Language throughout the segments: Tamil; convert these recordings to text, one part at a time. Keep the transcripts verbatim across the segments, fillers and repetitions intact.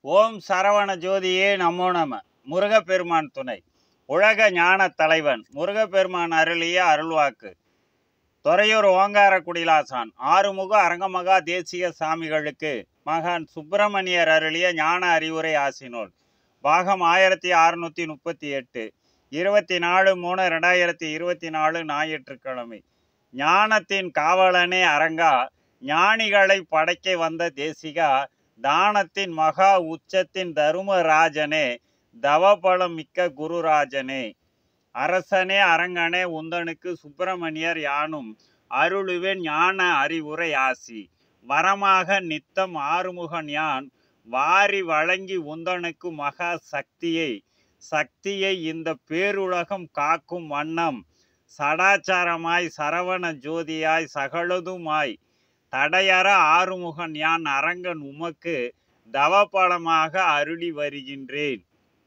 ஓம் சரவண ஜோதியே நமோ நம. முருகப்பெருமான் துணை. உலக ஞான தலைவன் முருகப்பெருமான் அருளிய அருள்வாக்கு. துறையூர் ஓங்கார குடிலாசான் ஆறுமுக அரங்கமகா தேசிய சாமிகளுக்கு மகான் சுப்பிரமணியர் அருளிய ஞான அறிவுரை ஆசினோல். பாகம் ஆயிரத்தி அறுநூத்தி முப்பத்தி எட்டு இருபத்தி நாலு மூணு ரெண்டாயிரத்தி இருபத்தி நாலு ஞாயிற்றுக்கிழமை. ஞானத்தின் காவலனே அரங்கா, ஞானிகளை படைக்க வந்த தேசிகா, தானத்தின் மகா உச்சத்தின் தருமராஜனே, தவபலம் மிக்க குருராஜனே, அரசனே அரங்கனே, உந்தனுக்கு சுப்பிரமணியர் யானும் அருளுவேன் ஞான அறிவுரை ஆசி. வரமாக நித்தம் ஆறுமுகன் யான் வாரி வழங்கி உந்தனுக்கு மகா சக்தியை சக்தியை இந்த பேருலகம் காக்கும் வண்ணம் சடாச்சாரமாய் சரவண ஜோதியாய் சகலதுமாய் தடையற ஆறுமுகன் யான் அரங்கன் உமக்கு தவபலமாக அருளி வருகின்றேன்.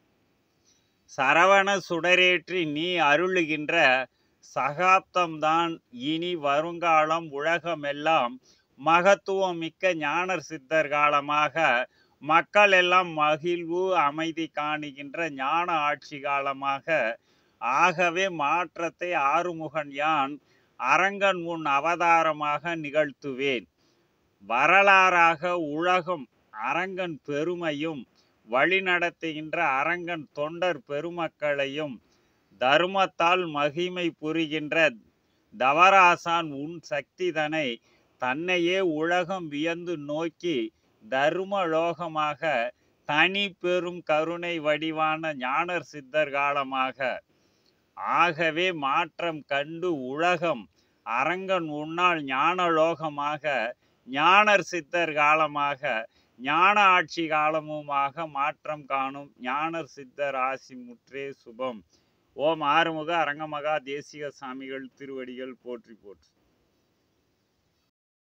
சரவண சுடரேற்றி நீ அருளுகின்ற சகாப்தம்தான் இனி வருங்காலம் உலகமெல்லாம் மகத்துவம் மிக்க ஞானர் சித்தர் காலமாக, மக்கள் எல்லாம் மகிழ்வு அமைதி காணுகின்ற ஞான ஆட்சி காலமாக. ஆகவே மாற்றத்தை ஆறுமுகன் யான் அரங்கன் உன் அவதாரமாக நிகழ்த்துவேன். வரலாறாக உலகம் அரங்கன் பெருமையும் வழிநடத்துகின்ற அரங்கன் தொண்டர் பெருமக்களையும் தர்மத்தால் மகிமை புரிகின்ற தவராசான் உன் சக்திதனை தன்னையே உலகம் வியந்து நோக்கி தர்மலோகமாக தனி பெரும் கருணை வடிவான ஞானர் சித்தர் காலமாக. ஆகவே மாற்றம் கண்டு உலகம் அரங்கன் உன்னால் ஞானலோகமாக, ஞானர் சித்தர் காலமாக, ஞான ஆட்சி காலமுமாக மாற்றம் காணும் ஞானர் சித்தர் ஆசி முற்றே சுபம். ஓம் ஆறுமுக அரங்கமகா தேசிக சாமிகள் திருவடிகள் போற்றி போற்றி.